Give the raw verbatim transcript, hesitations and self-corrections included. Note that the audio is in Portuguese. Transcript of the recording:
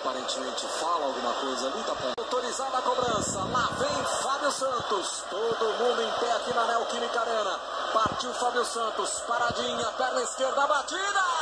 aparentemente fala alguma coisa ali, tá bom. Autorizada a cobrança, lá vem Fábio Santos, todo mundo em pé aqui na Neoquímica Arena. Partiu Fábio Santos, paradinha, perna esquerda, batida!